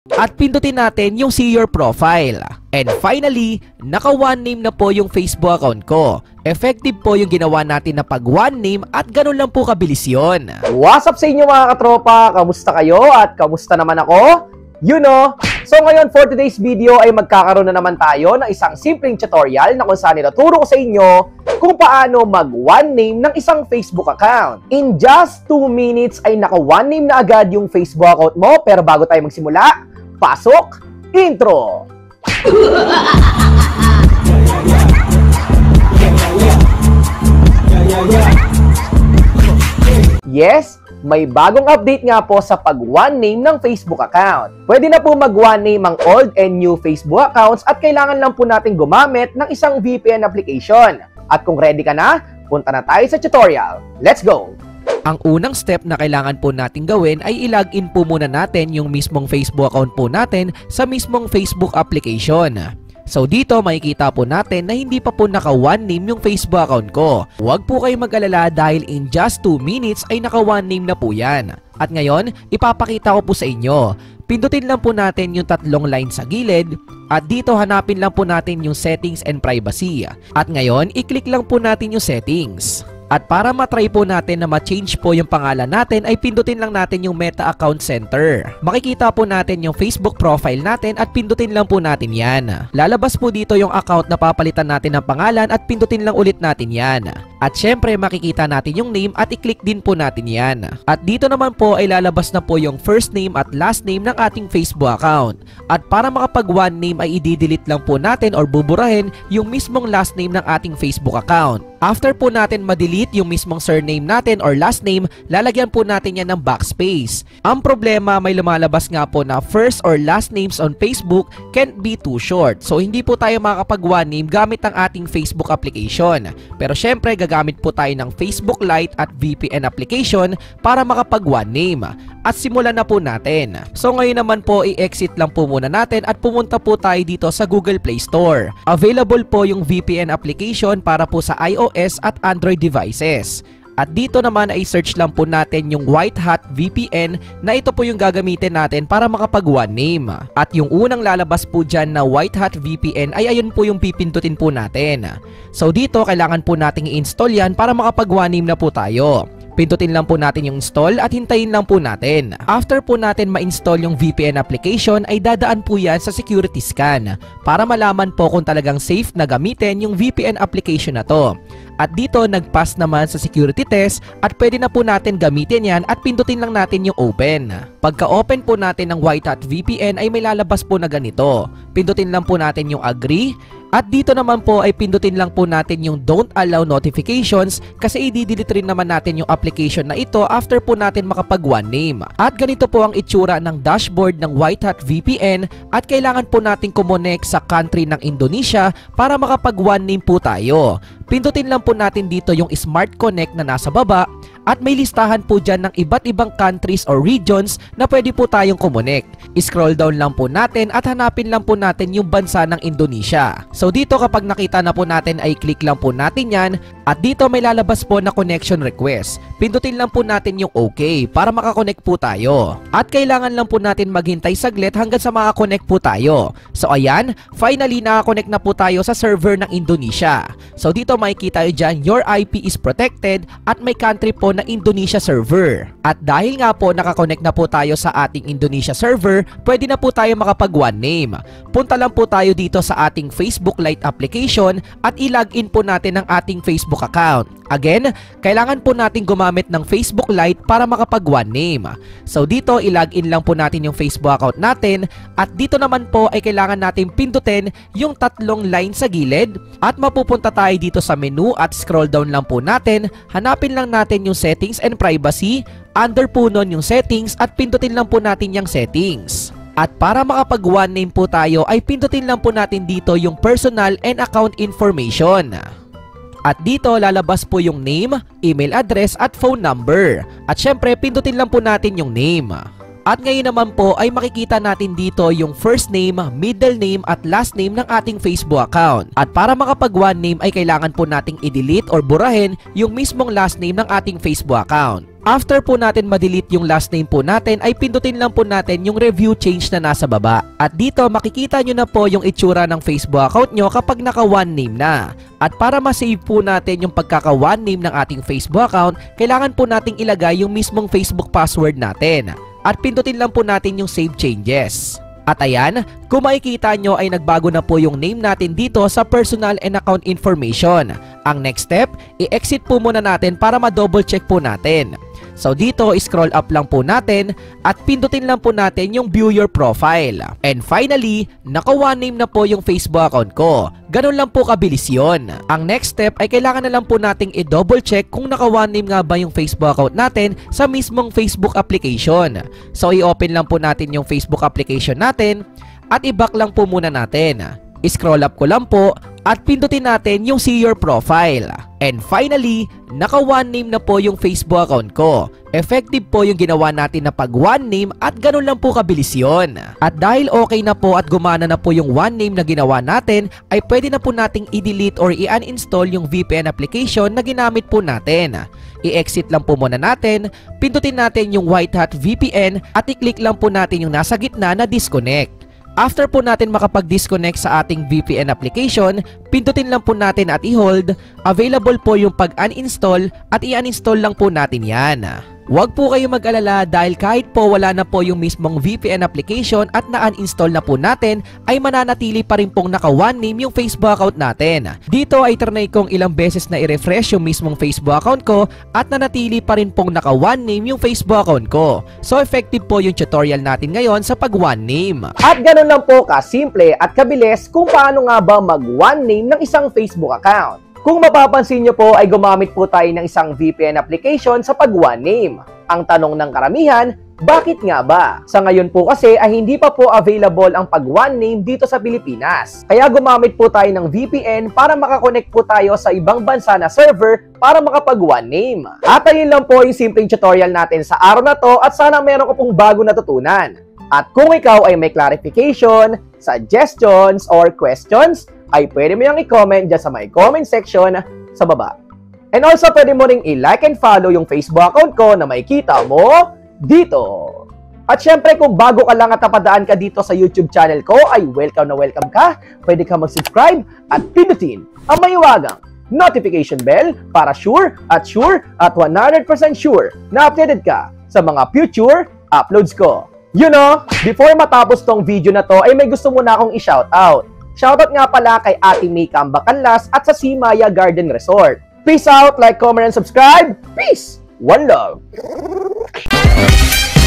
At pindutin natin yung see your profile. And finally, naka one name na po yung Facebook account ko. Effective po yung ginawa natin na pag one name at ganun lang po kabilis yun. What's up sa inyo mga katropa? Kamusta kayo at kamusta naman ako? You know! So ngayon for today's video ay magkakaroon na naman tayo ng isang simpleng tutorial na kung saan ituturo ko sa inyo kung paano mag one name ng isang Facebook account. In just 2 minutes ay naka one name na agad yung Facebook account mo. Pero bago tayo magsimula, pasok! Intro! Yes, may bagong update nga po sa pag one name ng Facebook account. Pwede na po mag one name ang old and new Facebook accounts at kailangan lang po natin gumamit ng isang VPN application. At kung ready ka na, punta na tayo sa tutorial. Let's go! Ang unang step na kailangan po natin gawin ay i-login po muna natin yung mismong Facebook account po natin sa mismong Facebook application. So dito makikita po natin na hindi pa po naka one name yung Facebook account ko. Huwag po kayo mag-alala dahil in just 2 minutes ay naka one name na po yan. At ngayon, ipapakita ko po sa inyo. Pindutin lang po natin yung 3 line sa gilid at dito hanapin lang po natin yung settings and privacy. At ngayon, i-click lang po natin yung settings. At para matry po natin na ma-change po yung pangalan natin ay pindutin lang natin yung Meta Account Center. Makikita po natin yung Facebook profile natin at pindutin lang po natin yan. Lalabas po dito yung account na papalitan natin ng pangalan at pindutin lang ulit natin yan. At syempre makikita natin yung name at i-click din po natin yan. At dito naman po ay lalabas na po yung first name at last name ng ating Facebook account. At para makapag one name ay i-delete lang po natin or buburahin yung mismong last name ng ating Facebook account. After po natin ma-delete yung mismong surname natin or last name, lalagyan po natin yan ng backspace. Ang problema, may lumalabas nga po na first or last names on Facebook can't be too short. So hindi po tayo makakapag one name gamit ang ating Facebook application. Pero syempre gagamit po tayo ng Facebook Lite at VPN application para makapag one name. At simulan na po natin. So ngayon naman po i-exit lang po muna natin at pumunta po tayo dito sa Google Play Store. Available po yung VPN application para po sa iOS at Android devices. At dito naman ay search lang po natin yung White Hat VPN na ito po yung gagamitin natin para makapag one name. At yung unang lalabas po dyan na White Hat VPN ay ayun po yung pipindutin po natin. So dito kailangan po nating i-install yan para makapag one name na po tayo. Pindutin lang po natin yung install at hintayin lang po natin. After po natin ma-install yung VPN application ay dadaan po yan sa security scan para malaman po kung talagang safe na gamitin yung VPN application na to. At dito nag-pass naman sa security test at pwede na po natin gamitin yan at pindutin lang natin yung open. Pagka-open po natin ng White Hat VPN ay may lalabas po na ganito. Pindutin lang po natin yung agree. At dito naman po ay pindutin lang po natin yung don't allow notifications kasi i-delete rin naman natin yung application na ito after po natin makapag one name. At ganito po ang itsura ng dashboard ng White Hat VPN at kailangan po natin kumonek sa country ng Indonesia para makapag one name po tayo. Pindutin lang po natin dito yung Smart Connect na nasa baba at may listahan po dyan ng iba't ibang countries or regions na pwede po tayong kumonek. I-scroll down lang po natin at hanapin lang po natin yung bansa ng Indonesia. So dito kapag nakita na po natin ay click lang po natin yan at dito may lalabas po na connection request. Pindutin lang po natin yung OK para makakonect po tayo. At kailangan lang po natin maghintay saglit hanggang sa makakonect po tayo. So ayan, finally nakakonect na po tayo sa server ng Indonesia. So dito makikita nyo dyan, your IP is protected at may country po na Indonesia server. At dahil nga po nakakonect na po tayo sa ating Indonesia server, pwede na po tayo makapag one name. Punta lang po tayo dito sa ating Facebook Lite application at i-login po natin ang ating Facebook account. Again, kailangan po natin gumamit ng Facebook Lite para makapag one name. So dito, i-login lang po natin yung Facebook account natin at dito naman po ay kailangan natin pindutin yung 3 line sa gilid at mapupunta tayo dito sa menu at scroll down lang po natin. Hanapin lang natin yung settings and privacy. Under po nun yung settings at pindutin lang po natin yung settings. At para makapag one name po tayo ay pindutin lang po natin dito yung personal and account information. At dito lalabas po yung name, email address at phone number. At syempre pindutin lang po natin yung name. At ngayon naman po ay makikita natin dito yung first name, middle name at last name ng ating Facebook account. At para makapag one name ay kailangan po nating i-delete or burahin yung mismong last name ng ating Facebook account. After po natin ma-delete yung last name po natin ay pindutin lang po natin yung review change na nasa baba. At dito makikita nyo na po yung itsura ng Facebook account nyo kapag naka one name na. At para ma-save po natin yung pagkaka one name ng ating Facebook account, kailangan po nating ilagay yung mismong Facebook password natin. At pindutin lang po natin yung save changes. At ayan, kung makikita nyo ay nagbago na po yung name natin dito sa personal and account information. Ang next step, i-exit po muna natin para ma-double check po natin. So dito, scroll up lang po natin at pindutin lang po natin yung view your profile. And finally, naka one name na po yung Facebook account ko. Ganun lang po kabilis yun. Ang next step ay kailangan na lang po nating i-double check kung naka one name nga ba yung Facebook account natin sa mismong Facebook application. So i-open lang po natin yung Facebook application natin at i-back lang po muna natin. Scroll up ko lang po at pindutin natin yung see your profile. And finally, naka one name na po yung Facebook account ko. Effective po yung ginawa natin na pag one name at ganun lang po kabilis yun. At dahil okay na po at gumana na po yung one name na ginawa natin, ay pwede na po nating i-delete or i-uninstall yung VPN application na ginamit po natin. I-exit lang po muna natin, pindutin natin yung white hat VPN at i-click lang po natin yung nasa gitna na disconnect. After po natin makapag-disconnect sa ating VPN application, pindutin lang po natin at i-hold. Available po yung pag-uninstall at i-uninstall lang po natin yan. Huwag po kayo mag-alala dahil kahit po wala na po yung mismong VPN application at na-uninstall na po natin, ay mananatili pa rin pong naka one name yung Facebook account natin. Dito ay trinay kong ilang beses na i-refresh yung mismong Facebook account ko at nanatili pa rin pong naka one name yung Facebook account ko. So effective po yung tutorial natin ngayon sa pag one name. At ganun lang po kasimple at kabilis kung paano nga ba mag one name ng isang Facebook account. Kung mapapansin nyo po ay gumamit po tayo ng isang VPN application sa pag one name. Ang tanong ng karamihan, bakit nga ba? Sa ngayon po kasi ay hindi pa po available ang pag one name dito sa Pilipinas. Kaya gumamit po tayo ng VPN para makakonect po tayo sa ibang bansa na server para makapag one name. At ayun lang po yung simpleng tutorial natin sa araw na to at sana meron ko pong bago natutunan. At kung ikaw ay may clarification, suggestions, or questions, ay pwede mo yung i-comment dyan sa may comment section sa baba. And also, pwede mo ring i-like and follow yung Facebook account ko na makikita mo dito. At syempre, kung bago ka lang at napadaan ka dito sa YouTube channel ko, ay welcome na welcome ka. Pwede ka mag-subscribe at pindutin ang mahiwagang notification bell para sure at 100% sure na updated ka sa mga future uploads ko. You know, before matapos tong video na to, ay may gusto muna akong i-shoutout. Shoutout nga pala kay Ate May Cambacanlas at sa Simaya Garden Resort. Peace out, like, comment, and subscribe. Peace! One love!